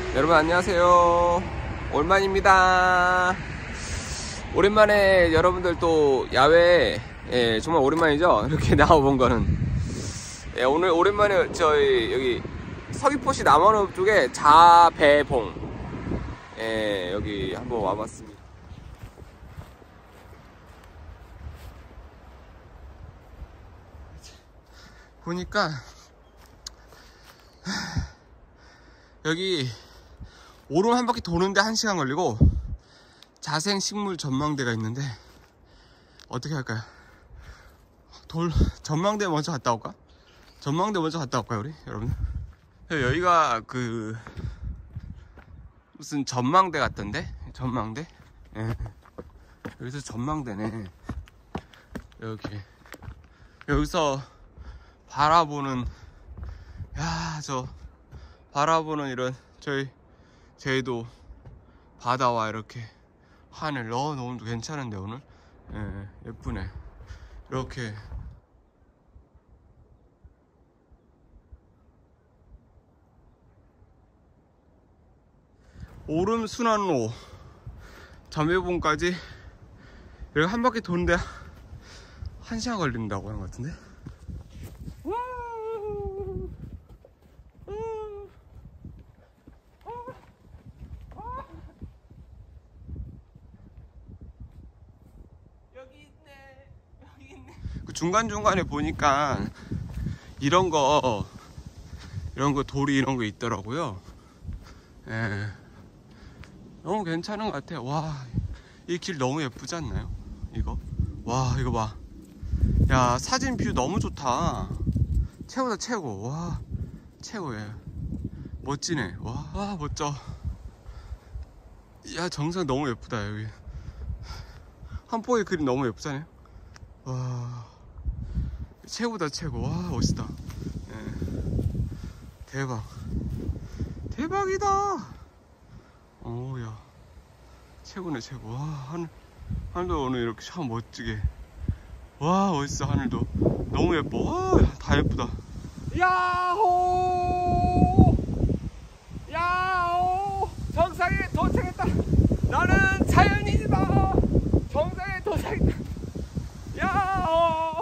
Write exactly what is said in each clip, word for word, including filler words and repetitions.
여러분 안녕하세요. 오랜만입니다. 오랜만에 여러분들 또 야외, 예, 정말 오랜만이죠? 이렇게 나와본 거는. 예, 오늘 오랜만에 저희 여기 서귀포시 남원읍 쪽에 자배봉, 예, 여기 한번 와봤습니다. 보니까 여기 오름 한 바퀴 도는데 한 시간 걸리고 자생식물 전망대가 있는데 어떻게 할까요? 돌 전망대 먼저 갔다 올까? 전망대 먼저 갔다 올까요, 우리 여러분? 여기가 그 무슨 전망대 같던데? 전망대? 예. 여기서 전망대네. 이렇게 여기서 바라보는, 야, 저 바라보는 이런 저희 제도 바다와 이렇게 하늘, 어 너무 괜찮은데 오늘. 예, 예쁘네. 이렇게 오름 순환로 자매봉까지 이렇게 한 바퀴 도는데 한 시간 걸린다고 하는 것 같은데. 중간중간에 보니까 이런 거 이런 거 돌이 이런 거 있더라고요. 예. 너무 괜찮은 것 같아요. 와, 이 길 너무 예쁘지 않나요? 이거 와, 이거 봐. 야, 사진 뷰 너무 좋다. 최고다, 최고. 와, 최고예요. 멋지네. 와, 와, 멋져. 야, 정상 너무 예쁘다. 여기 한 포의 그림 너무 예쁘잖아요. 와, 최고다, 최고. 와, 멋있다. 예. 대박. 대박이다. 어우야, 최고네, 최고. 와, 하늘, 하늘도 오늘 이렇게 참 멋지게. 와, 멋있어. 하늘도 너무 예뻐. 와, 다 예쁘다. 야호, 야호, 정상에 도착했다. 나는 자연인이다. 정상에 도착했다. 야호.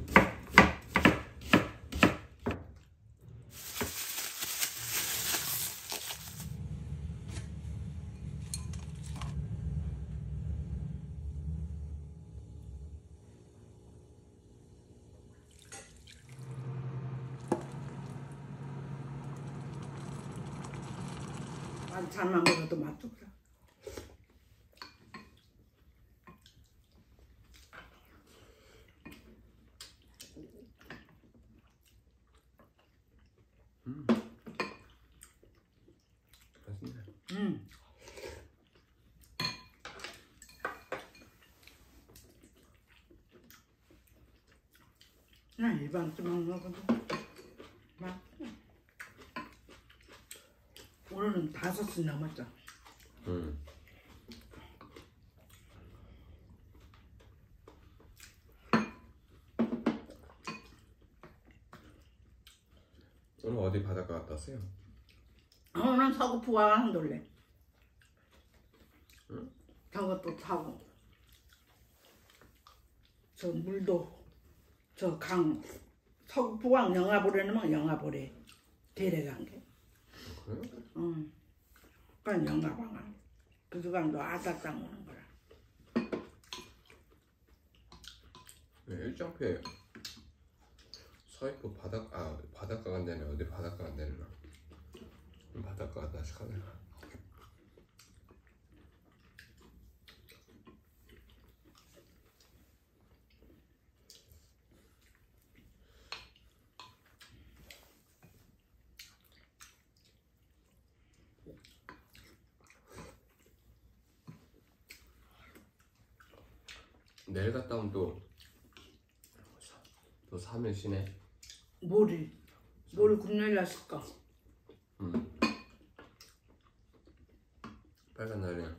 반찬만 먹어도 맛없어. 음, 맛있네. 음. 그냥 일반 뚜껑 먹어도 맛있어. 오늘은 다섯 시 넘었죠. 음. 오늘 어디 바닷가 갔다 왔어요? 오늘 서귀포와 한돌레. 응? 저것도 타고 저 물도 저 강 서귀포강 영화보래는 영화보래 데려간 게. 그래요? 응. 그건 영화방아. 그 강도 아삭당 오는 거라. 네, 일정표에 서귀포 바닷 아 바닷가 간다네. 어디 바닷가 간다네. 바닷가 갔다 다시 가네. 내일 갔다 오면 또 또 삼 일 쉬네. 뭐를 뭐를 금요일 났을까? 음. 빨간 날이야.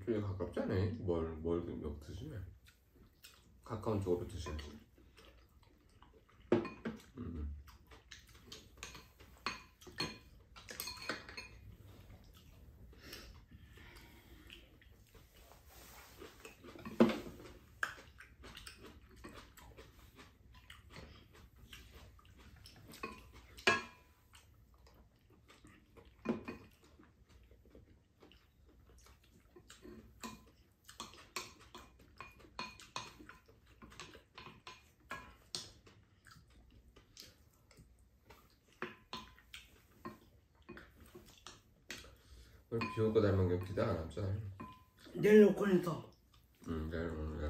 이쪽에 가깝지 않아? 뭘, 뭘 먹듯이 가까운 쪽으로 드셔야지. 음. 오늘 비 오고 닮은 게 기대가 안 왔잖아. 내일 오고 해서 응, 내일 오늘